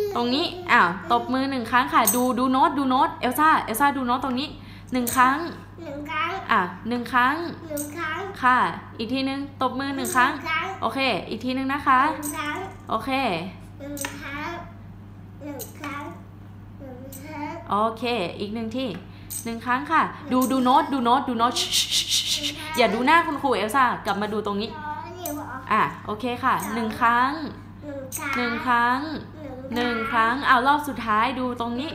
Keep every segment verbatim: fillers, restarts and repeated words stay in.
ตรงนี้อ้าวตบมือหนึ่งครั้งค่ะดูดูโน้ตดูโน้ตเอลซ่าเอลซ่าดูโน้ตตรงนี้หนึ่งครั้งหนึ่งครั้งอ่ะหนึ่งครั้งหนึ่งครั้งค่ะอีกทีนึงตบมือหนึ่งครั้งโอเคอีกทีนึงนะคะหนึ่งครั้งโอเคหนึ่งครั้งหนึ่งครั้งหนึ่งครั้งโอเคอีกหนึ่งที่หนึ่งครั้งค่ะดูดูโน้ตดูโน้ตดูโน้ตอย่าดูหน้าคุณครูเอลซ่ากลับมาดูตรงนี้อ่ะโอเคค่ะหนึ่งครั้งหนึ่งครั้งหนึ่งครั้งเอารอบสุดท้ายดูตรงนี้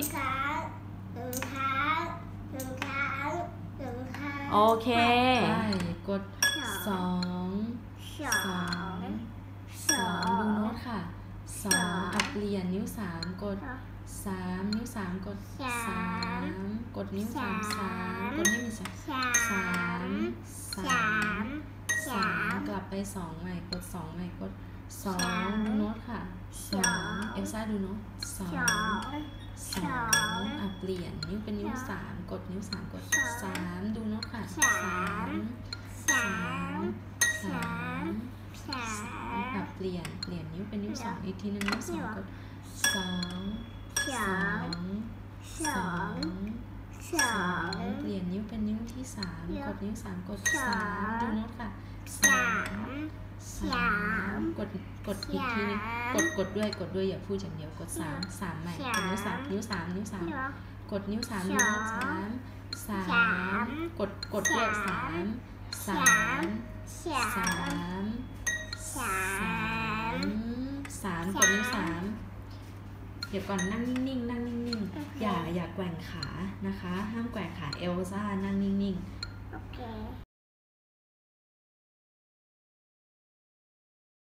โอเคกดสองสองสองดูโน้ตค่ะสองอ่ะเปลี่ยนนิ้วสามกดสามนิ้วสามกดสามกดนิ้วสามสามกดนิ้วสามสามสามสามกลับไปสองใหม่กดสองใหม่กดสองดูโน้ตค่ะสองเอลซ่าดูโน้ตสองสองอ่ะเปลี่ยนนิ้วเป็นนิ้วสามกดนิ้วสามกดสามดูโน้ตค่ะสามสามสามสามอ่ะเปลี่ยนเปลี่ยนนิ้วเป็นนิ้วสองอีกทีนึงนิ้วสองกดสองสองสองสองเปลี่ยนนิ้วเป็นนิ้วที่สามกดนิ้วสามกดสามดูโน้ตค่ะสามสามกดกดอีกทีนึงกดกดด้วยกดด้วยอย่าพูดอย่างเดียวกดสามสามใหม่กดนิ้วสามนิ้วสามนิ้วสามกดนิ้วสามนิ้วสามสามกดกดด้วยสามสามสามสามสามกดนิ้วสามเดี๋ยวก่อนนั่งนิ่งๆนั่งนิ่งๆอย่าอย่าแกว่งขานะคะห้ามแกว่งขาเอลซ่านั่งนิ่งๆ